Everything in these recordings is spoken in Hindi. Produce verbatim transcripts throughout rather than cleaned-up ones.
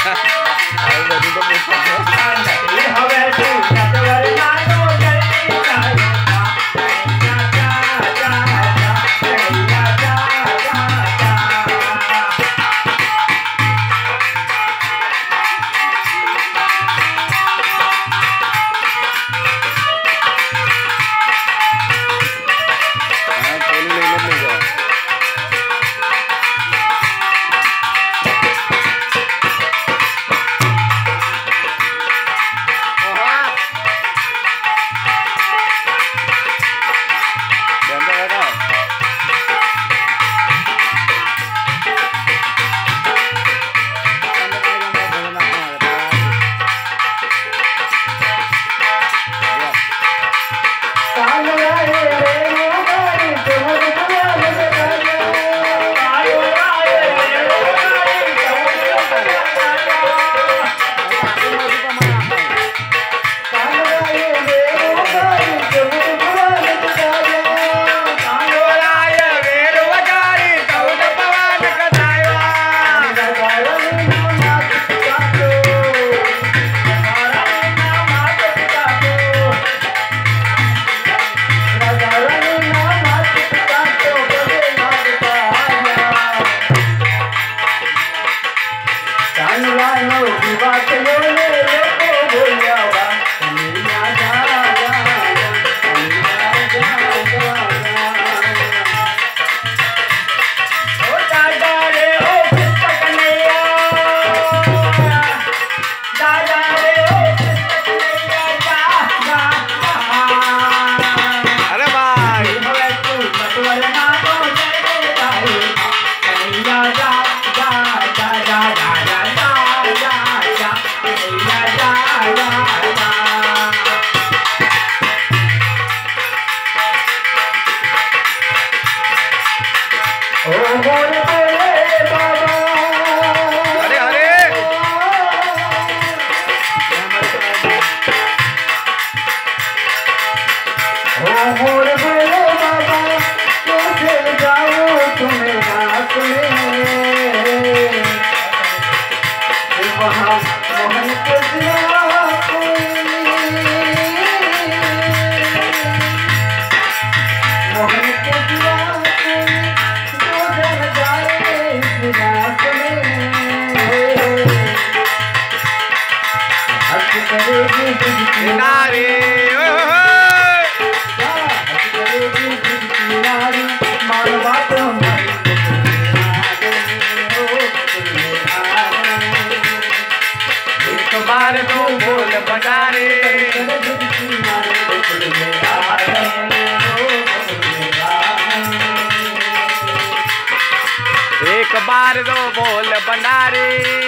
एक बार दो बोल भंडारे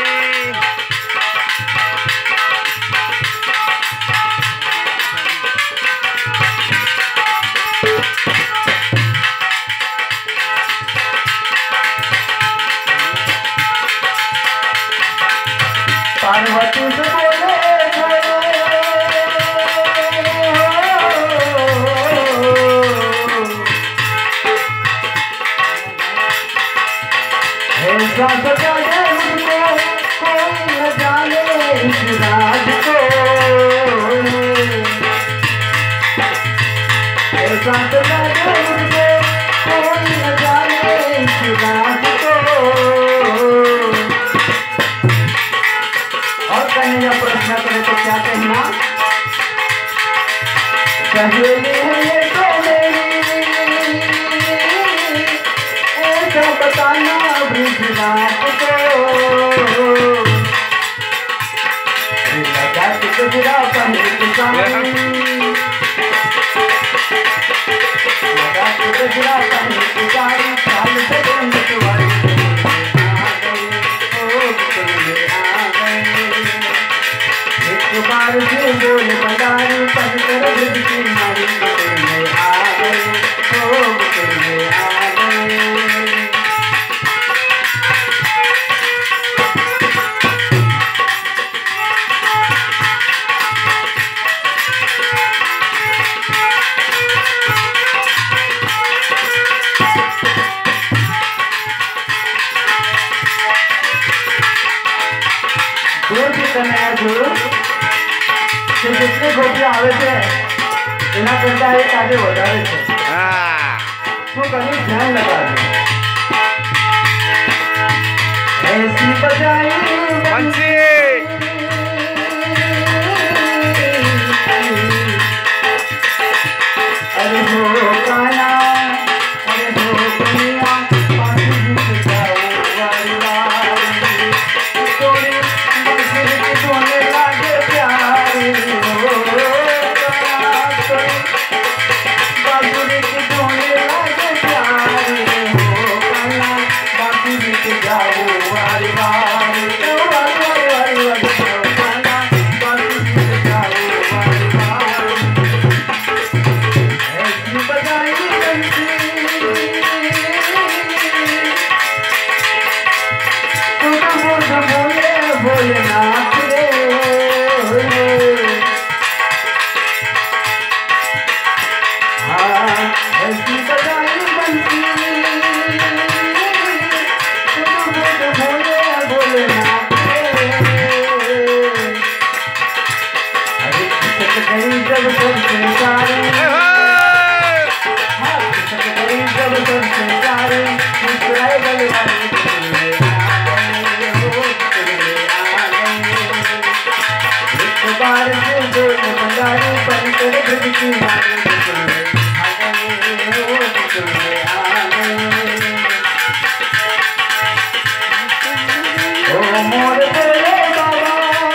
पार्वती से बोले ऐसा सजा दे मुझको कोई न जाने इस राज को, ऐसा सजा दे मुझको कोई न जाने इस राज को। और कन्हैया प्रश्न करे तो क्या कहना, सहेली है ये तो मेरी ऐसा बताना ब्रजराज को, लगा के गजरा पहले किसानी, लगा के गजरा पहले किसानी, साल से बंद तुम्हारी आ गए ओ तुम आ गए। एक बार से बोल बजारी पद कर बुझ की मारी में आ गए ओ तुम आ गए। दूर की कन्या दूर कि जितनी गोपियां आवे थे एना करता एक आगे વધારે છે હા तो कहीं ध्यान लगा दे ऐसी बजाई बंसी अरे हो काना अरे हो कन्या पासी जी जाओ वाली वाली तोरी बंसी की सोने लागे प्यारी हो काना तोरी बांसुरी की सोने लागे प्यारी हो काना बांसुरी की जाओ वाली वाली ओ वाली वाली वाली वाली काना बांसुरी की जाओ वाली वाली ऐसी बजाई बंसी बुध बुध बोले भोलेनाथ रे हाँ ऐसी बजाई बंसी बुध बुध बोले भोलेनाथ रे अरे खिसक गई जब सबसे सारी जब सबसे सारे मुस्कुराए गले वाले चले आ गए हो चले आ गए एक बार से बोल बंगारी बन कर दिल की वाले चले आ गए हो चले आ गए ओ मोर बोले बाबा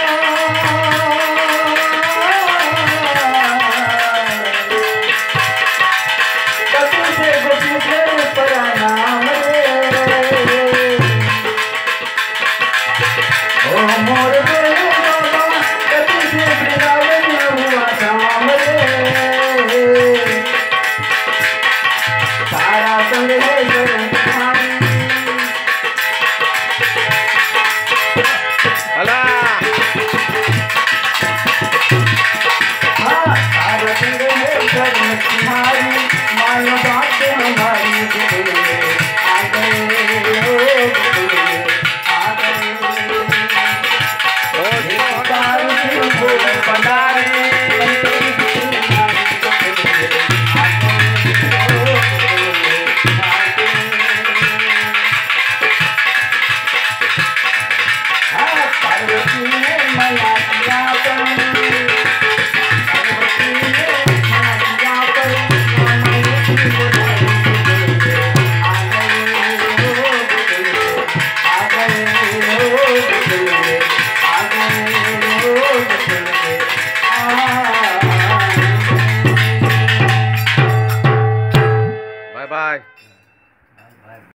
कभी से गोपी से प्रणाम रे ओ मोर